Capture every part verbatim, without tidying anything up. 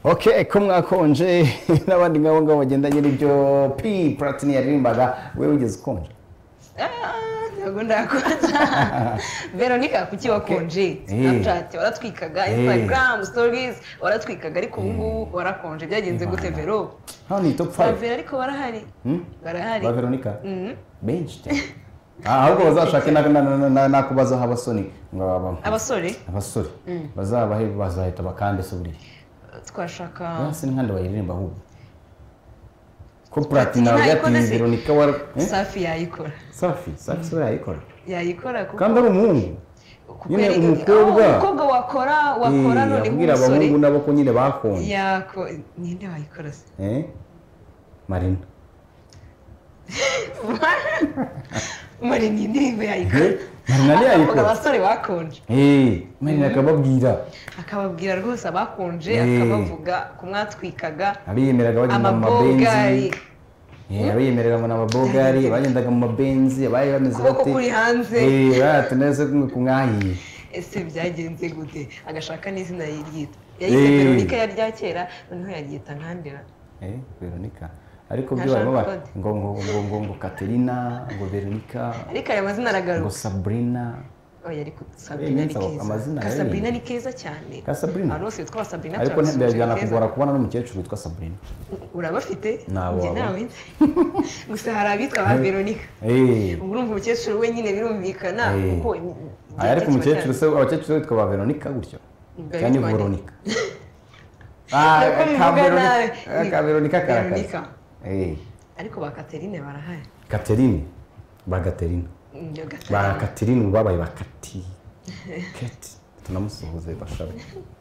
Okay, ko mwakonje n'abandi ngabo ngabo bagendanye n'ibyo P Platini yaririmbaga wewe ugeze konje. Ah, ntabwo ndakonja. Veronica kuki wakonje? Snapchat waratwikaga, Instagram stories waratwikaga ariko ubu ngubu warakonje byagenze gute Vero? Hano ni top five. Vero ariko barahari. Barahari. Ba Veronica. Mhm. Benshi cyane. Ah, ahubwo bazashake nakubaza abasoni ngo abasore abasore bazabahe bazahita bakande se buri twashaka basi nkande bayiririmba ahubwo ko Platina yati Veronica war Safi yayikora Safi Safi yayikora yayikora kuko kandi ari umuhungu nyine umukobwa umukobwa wakora wakora none ubwira abahungu nabo ko nyine bakonye yako ninde wayikora se eh Marina Marina indirimbo yayikora Marina yayikora abasore bakonje eh Marina akababwira akababwira rwose abakonje akabavuga kumwatwikaga abiyemeraga bagenda mu mabenzi eh abiyemeraga mu mabogari bagendaga mu mabenzi abaye bameze bate kuri hanze eh batuneze kumwahiye ese byagenze gute agashaka n'izina y'iryita yayise Veronica yaryakera noneho yagita nkandira eh Veronica ariko byo barimo ngo ngo ngo ngo Katerina ngo Veronica ariko aya mazina aragaruka ngo Sabrina oya ariko Sabrina ni keza Sabrina ni keza cyane Sabrina arose yitwa Sabrina ariko ntibajyana kugora kubona n'umukecuru witwa Sabrina urabafite njye nawe gusa hari abitwa ba Veronica eh urumva umukecuru we nyine birumvikana kuko ariko umukecuru se abakecuru witwa ba Veronica gutyo cyane Veronica ah ka Veronica karaka eh ariko ba Katerine barahari Katerine ba Katerine ba Katerine babaye bakati keti tunamusuhuze bashabe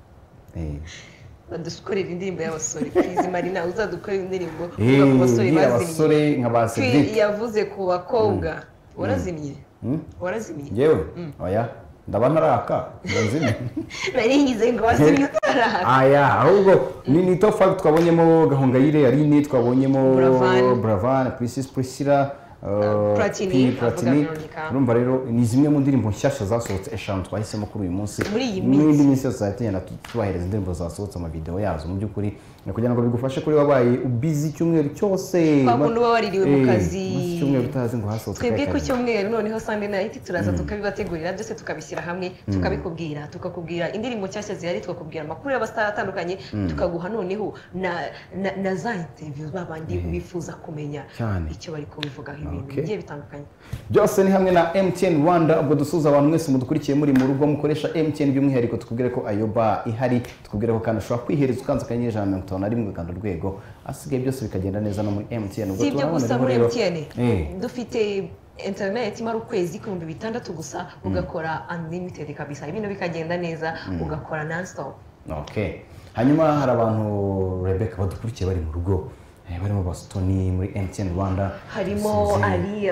eh badukorera indirimbo y'abasore Krizi Marina uzadukorera indirimbo ku basore bazimye nka ba Cedric yavuze ku bakobwa warazimye warazimye yewe oya ndaba ntaraka nzimye naringize ngo wazimye utaraka aya ahubwo ni ni top five twabonyemo Gahongayire yari ni twabonyemo Bravan Princess Priscilla Platini Platini urumva rero ni zimwe mu ndirimbo nshyashya zasohotse eshanu twahisemo kuri uyu munsi muri iyi minsi minsi yose zatenya tubahereza indirimbo zasohotse ama video yazo mu byukuri kugira ngo bigufashe kuri wabaye ubizi cyumweru cyose bakundi waririwe mu kazi cyumweru utazi ngo hasohotse twebwe ku cyumweru noneho Sunday night turaza tukabibategurira byose tukabishyira hamwe tukabikubwira tukakubwira indirimbo nshyashya zihari tukakubwira amakuru y'abastar atandukanye tukaguha noneho na na za interviews babandi bifuza kumenya icyo bari kubivuga ibintu bigiye bitandukanye byose ni hamwe na M T N Rwanda ubwo dusuza abantu mwese mudukurikiye muri mu rugo mukoresha M T N by'umwihariko tukubwire ko ayoba ihari tukubwire ko kandi ushobora kwihereza ukanze akanyenyeri ijana na mirongo itanu na rimwe kandi urwego asigaye byose bikagenda neza no muri M T N ubwo turabona muri M T N dufite internet imara ukwezi kumbi bitandatu gusa ugakora unlimited kabisa ibintu bikagenda neza ugakora non stop. Okay, hanyuma hari abantu Rebecca badukurikiye bari mu rugo barimo Bastoni muri M T N Rwanda harimo ari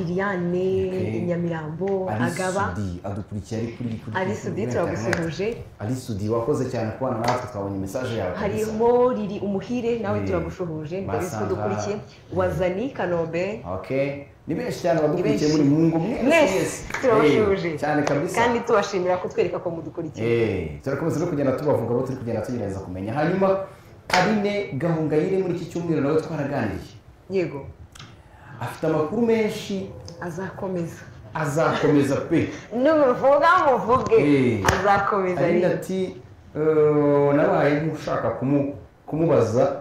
Liliane Nyamirambo Agaba adukurikiye ari kuri kuri ari Sudi turagusuhuje ari Sudi wakoze cyane kubana natwe twabonye message yawe harimo Lili Umuhire nawe turagushuhuje ndabise dukurikiye Wazani Kanombe. Okay, ni benshi cyane badukurikiye muri mungu mwese turabashuje cyane kabisa kandi tubashimira kutwereka ko mudukurikiye eh turakomeza no kugenda tubavuga bo turi kugenda tugereza kumenya hanyuma Aline Gahongayire muri iki cyumweru nawe twaraganiriye yego afite amakuru menshi azakomeza azakomeza pe n'umuvuga muvuge azakomeza ari ati nabaye nk'ushaka kumubaza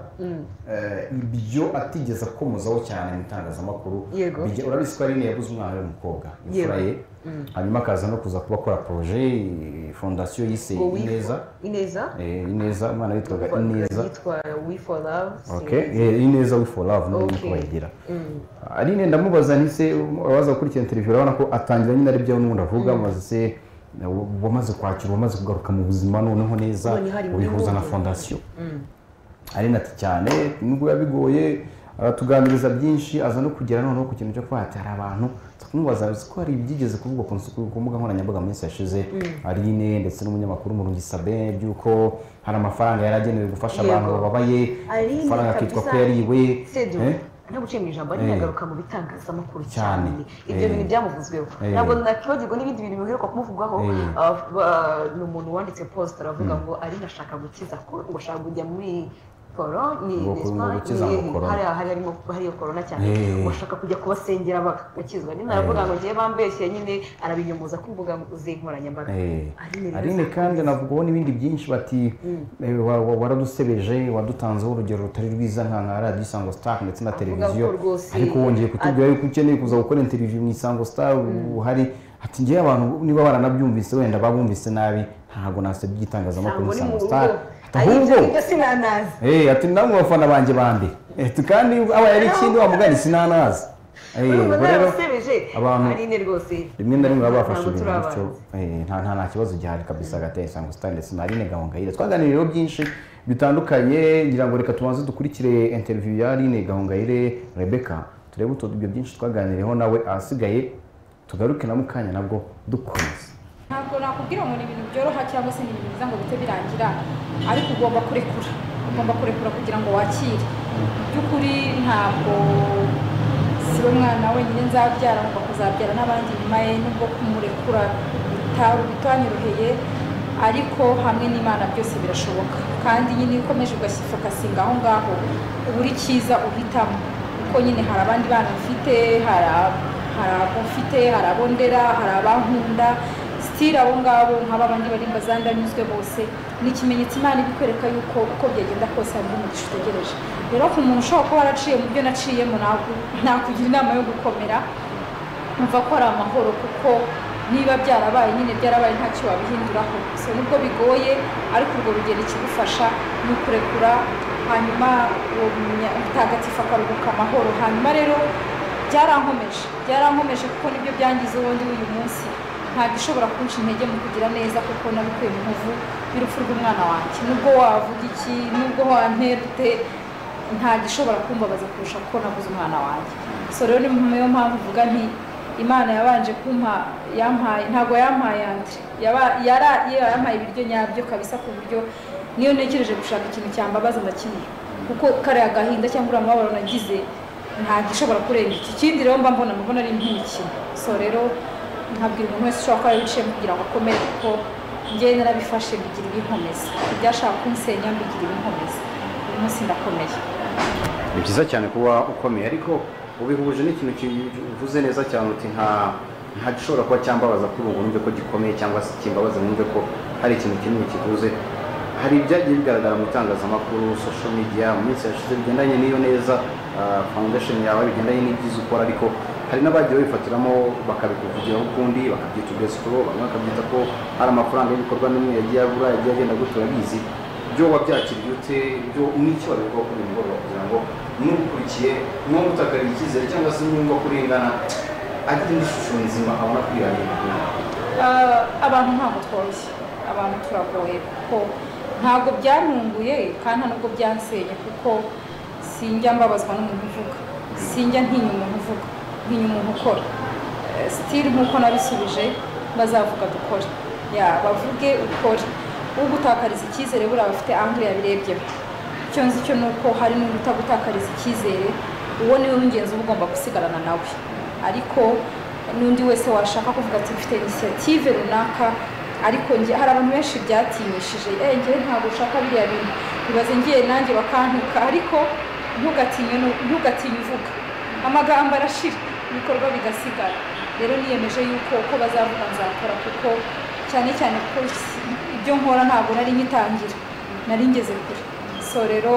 ibyo atigeze akomozaho cyane mu itangazamakuru urabizi ko Aline yabuze umwana w'umukobwa imfura ye hanyuma akaza no kuza kuba akora projet fondation yise Ineza Ineza eh Ineza umwana witwaga Ineza yitwa We for Love. Okay, eh Ineza We for Love no kubagira Aline ndamubaza nise abaza kuri interview urabona ko atangira nyine ari byo n'undi avuga maze se wamaze kwakira wamaze kugaruka mu buzima noneho neza ubihuza na fondation Aline ati cyane nubwo yabigoye aratuganiriza byinshi aza no kugera noneho ku kintu cyo kwatara abantu tumubaza ko hari ibyigeze kuvugwa ku mbuga nkoranyambaga mu minsi yashize Aline ndetse n'umunyamakuru Murungi Sabe byuko hari amafaranga yaragenewe gufasha abantu bababaye amafaranga akitwa ko yariwe nta guciye mu ijambo ari yagaruka mu bitangazamakuru cyane ibyo bintu byamuvuzweho ntabwo nakibagirwa n'ibindi bintu biheruka kumuvugwaho ni umuntu wanditse post aravuga ngo ari nashaka gukiza ko ngo ashaka kujya muri Corona ni hariyo corona cyane bashaka kujya kubasengera bagakizwa ni naravuga ngo ngiye bambeshye nyine arabinyomoza ku mbuga z'inkoranyambaga Aline kandi navugaho n'ibindi byinshi bati waradusebeje wadutanzeho urugero rutari rwiza nka radio Isango Star ndetse na televiziyo ariko wongeye kutubwira yuko ukeneye kuza gukora interview mu Isango Star uhari ati ngiye abantu niba baranabyumvise wenda babumvise nabi ntago nasebye igitangazamakuru mu Isango Star ahubwo eh ati namwe bafana banje bande eh kandi aba yari ikindi wamugani sinanazi eh rero abantu Aline rwose rimwe na rimwe babafasha ibintu bityo eh nta nta kibazo gihari kabisa gateye Isango Star ndetse na Aline Gahongayire twaganiriye byinshi bitandukanye ngira ngo reka tubanze dukurikire interview ya Aline Gahongayire Rebecca turebe uto ibyo byinshi twaganiriyeho nawe asigaye tugaruke na mukanya nabwo dukomeza ntabwo nakubwira ngo ni ibintu byoroha cyangwa se ni ibintu biza ngo bite birangira ariko ugomba kurekura ugomba kurekura kugira ngo wakire by'ukuri ntabwo si we mwana wenyine nzabyara ngo kuzabyara n'abandi nyuma ye nubwo kumurekura bitanyoroheye ariko hamwe n'Imana byose birashoboka kandi nyine ukomeje ugasifokasinga aho ngaho uburi cyiza uhitamo kuko nyine hari abandi bana mfite hari abo mfite hari abo ndera hari abankunda stira abo ngabo nk'aba bandi bari mbazandanyuzwe bose ni ikimenyetso Imana ibikwereka yuko uko byagenda kose hari umugisha utegereje rero ku muntu ushobora kuba waraciye mu byo naciyemo nakugira inama yo gukomera umva ko ari amahoro kuko niba byarabaye nyine byarabaye ntacyo wabihinduraho so nubwo bigoye ariko urwo rugero ikigufasha ni ukurekura hanyuma uwo mutagatifu akaruhuka amahoro hanyuma rero byarankomeje byarankomeje kuko nibyo byangize ubundi uyu munsi ntabwo ishobora kunca intege mu kugira neza kuko nabikuye mu nkovu y'urupfu rw'umwana wanjye nubwo wavuga iki nubwo wantera ute ntabwo ishobora kumbabaza kurusha kuko nabuze umwana wanjye so rero niyo mpamvu uvuga nti Imana yabanje kumpa yampaye ntabwo yampaye andre yara yampaye ibiryo nyabyo kabisa ku buryo niyo ntekereje gushaka ikintu cyambabaza ndakimira kuko kare agahinda cyangwa uramabaro nagize ntabwo ishobora kurenga iki kindi rero mba mbona mbona ari nk'imikino so rero ntabwira umuntu wese ushobora kuba yabiciye kugira ngo akomere kuko njyewe narabifashe bigira ibinkomeza ibyashaka kunsenya bigira ibinkomeza uyu munsi ndakomeye ni byiza cyane kuba ukomeye ariko ubihuje n'ikintu kivuze neza cyane uti nta nta gishobora kuba cyambabaza kuri ubu numve ko gikomeye cyangwa se kimbabaza numve ko hari ikintu kinini kivuze hari ibyagiye bigaragara mu itangazamakuru social media mu minsi yashize bigendanye n'iyo neza foundation yawe bigendanye n'ibyiza ukora ariko hari n'abagiye bifatiramo bakabikuvugiraho ukundi bakabyita ubwesiporo bamwe bakabyita ko hari amafaranga y'ibikorwa n'imwe yagiye abura yagiye agenda gutura bizi byo wabyakiriye ute byo n'icyo wabivugaho kuri mugoroba kugira ngo n'ukurikiye n'uwo utakarira icyizere cyangwa se n'umva kurengana agira indi shusho nzima abona kwihangira abantu ntabwo tworoshye abantu turagoye kuko ntabwo byantunguye kandi nubwo byansenye kuko sinjya mbabazwa n'umuntu uvuga sinjya ntinya umuntu uvuga ntinya umuntu ukora stili nk'uko nabisubije bazavuga dukore ya bavuge ukore ugutakariza icyizere buriya bafite angle yabirebye icyo nzi cyo ni uko hari n'undi utagutakariza icyizere uwo niwe w'ingenzi uba ugomba gusigarana nawe ariko n'undi wese washaka kuvuga ati mfite initiative runaka ariko nge hari abantu benshi byatinyishije eh nge ntabwo ushaka biriya bintu bibaze ngiye nanjye bakantuka ariko ntugatinye ntugatinye uvuga amagambo arashira ibikorwa bigasigara rero niyemeje yuko uko bazavuga nzakora kuko cyane cyane kuko ibyo nkora ntabwo nari ngitangira nari ngeze kure so rero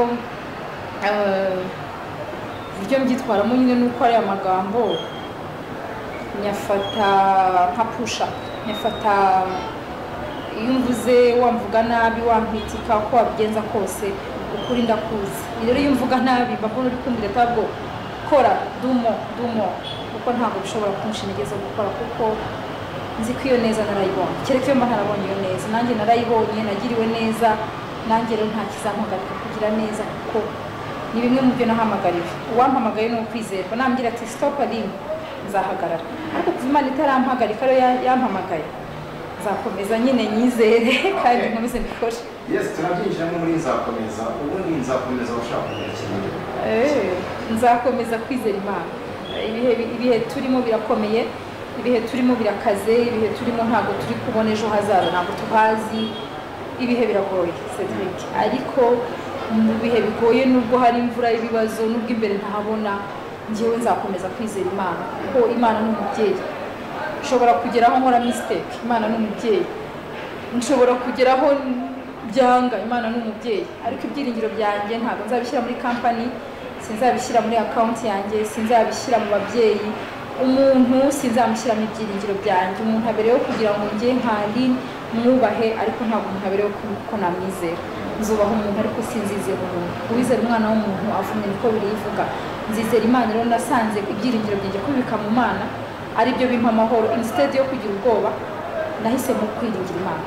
ibyo mbyitwaramo nyine nuko ari amagambo nyafata nka pusha nyafata iyo mvuze wamvuga nabi wampwitika uko wabigenza kose ukuri ndakuzi rero iyo mvuga nabi mbona uri kumbwira tabwo kora dumo dumo kuko ntabwo bishobora kunshi nigeze gukora kuko nzi ko iyo neza narayibonye kereka iyo mba ntarabonye iyo neza nanjye narayibonye nagiriwe neza nanjye rero nta kizampagarika kugira neza kuko ni bimwe mu byo nahamagariwe uwampamagaye ni ukwizerwa nambwira ati stop Aline nzahagarara ariko kuva Imana itarampagarika rero yampamagaye nzakomeza nyine nyizere kandi nkomeze mbikore yes turabyinjiramo muri nzakomeza ubundi nzakomeza ushaka kumenya ikintu eh nzakomeza kwizera Imana. ibihe ibihe turimo birakomeye, ibihe turimo birakaze, ibihe turimo ntabwo turi kubona ejo hazaza, ntabwo tuhazi, ibihe biragoye Cedric, ariko mu bihe bigoye nubwo hari imvura y'ibibazo, nubwo imbere ntahabona, njyewe nzakomeza kwizera Imana kuko Imana ni umubyeyi. Nshobora kugeraho nkora mistake, Imana ni umubyeyi. Nshobora kugeraho byanga, Imana ni umubyeyi. Ariko ibyiringiro byanjye ntabwo nzabishyira muri company, sinzabishyira muri account yanjye, sinzabishyira mu babyeyi. Umuntu sinzamushyiramo ibyiringiro byanjye. Umuntu abereyeho kugira ngo njye nkandi mwubahe, ariko ntabwo umuntu abereyeho ko namwizera. Nzubaha umuntu ariko sinzizera umuntu. Uwizera umwana w'umuntu avumwe, niko birivuga. Nzizera Imana. Rero nasanze ibyiringiro byanjye kubika mu Mana ari byo bimpa amahoro, instead yo kugira ubwoba nahisemo kwiringira Imana.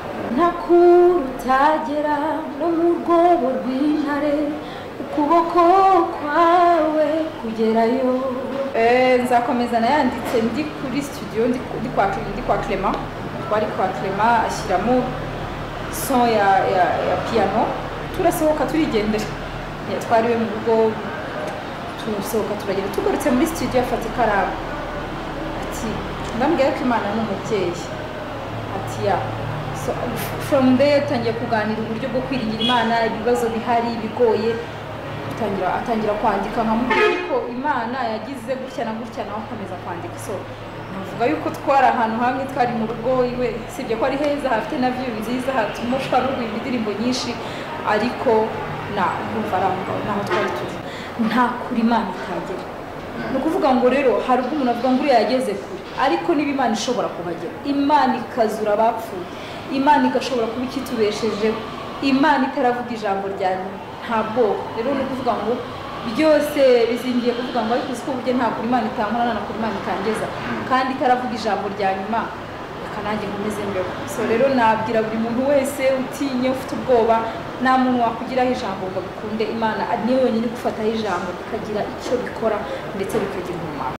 Ntakurutagera no mu rwobo rw'intare, ukuboko kwawe kugerayo. Eh, nzakomeza nayanditse ndi kuri studio, ndi ndi kwa ndi kwa Clement, twari kwa Clement ashyiramo son ya ya, ya piano. Turasohoka turigendera, twariwe mu rugo, turasohoka turagenda, tugarutse muri studio afata ikaramu ati ndambwira ko Imana ni umubyeyi. Ati ya so from there tangiye kuganira uburyo bwo kwiringira Imana, ibibazo bihari bigoye, atangira atangira kwandika nkamubwira ko Imana yagize gutya na gutya, nawe akomeza kwandika. So navuga yuko twari ahantu hamwe, twari mu rugo iwe, sibye ko ari heza, hafite na view nziza, hatumushwa no guhimba indirimbo nyinshi, ariko na urumva arangaho naho twari turi nta kuri Imana itagera. Ni ukuvuga ngo rero hari ubwo umuntu avuga ngo uriya yageze kure, ariko niba Imana ishobora kuhagera, Imana ikazura abapfuye, Imana igashobora kuba ikitubeshejeho, Imana itaravuga ijambo rya ntabwo. Rero ni ukuvuga ngo byose bizingiye kuvuga ngo ariko uko buryo nta kuri Imana itankora na kuri Imana ikangeza, kandi itaravuga ijambo rya nyuma, reka nanjye nkomeze mbeho. So rero nabwira buri muntu wese utinye, ufite ubwoba, nta muntu wakugiraho ijambo ngo bikunde. Imana niyo yonyine gufataho ijambo bikagira icyo bikora ndetse bikagira umumaro.